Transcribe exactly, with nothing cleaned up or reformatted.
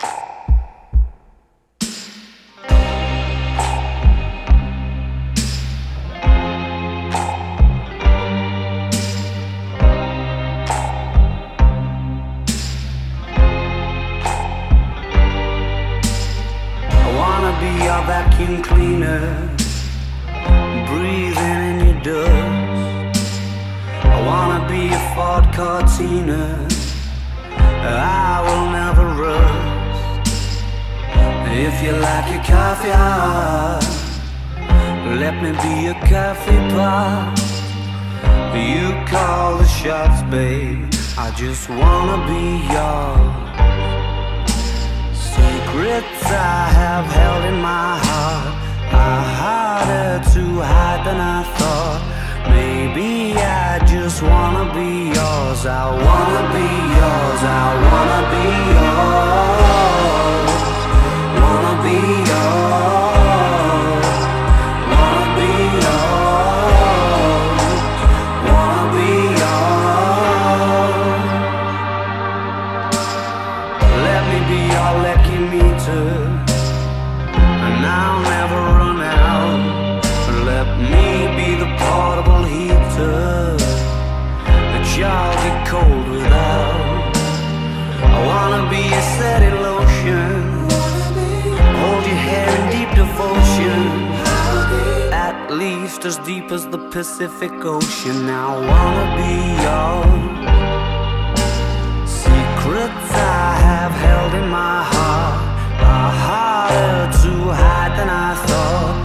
Your vacuum cleaner, breathing in your dust. I wanna be a Ford Cortina, I will never rust. If you like your coffee hot, let me be a coffee pot. You call the shots, babe, I just wanna be yours. Secrets I have held in my heart are harder to hide than I thought. Maybe I just wanna be yours. I wanna be yours. I wanna be yours. Wanna be yours. Wanna be yours. Wanna be yours. Let me be your lucky meter, and I'll never run out. Let me be the portable heater that y'all get cold without. I wanna be a steady lotion, hold your hair in deep devotion, at least as deep as the Pacific Ocean. I wanna be yours. Secrets I have held in my heart are harder to hide than I thought.